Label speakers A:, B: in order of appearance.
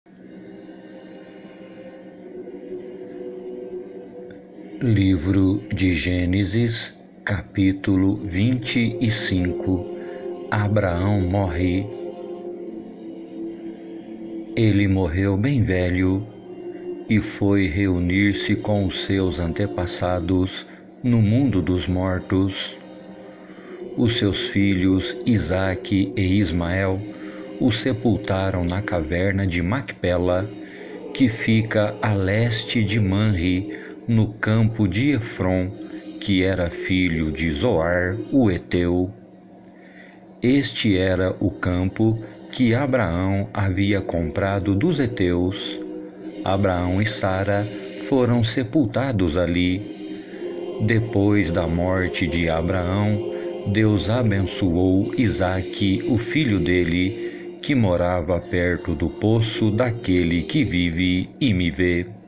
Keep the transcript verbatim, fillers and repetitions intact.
A: Livro de Gênesis, capítulo vinte e cinco. Abraão morre. Ele morreu bem velho e foi reunir-se com os seus antepassados no mundo dos mortos. Os seus filhos Isaque e Ismael o sepultaram na caverna de Macpela, que fica a leste de Manre, no campo de Efron, que era filho de Zoar, o Eteu. Este era o campo que Abraão havia comprado dos heteus. Abraão e Sara foram sepultados ali. Depois da morte de Abraão, Deus abençoou Isaque, o filho dele, que morava perto do poço daquele que vive e me vê.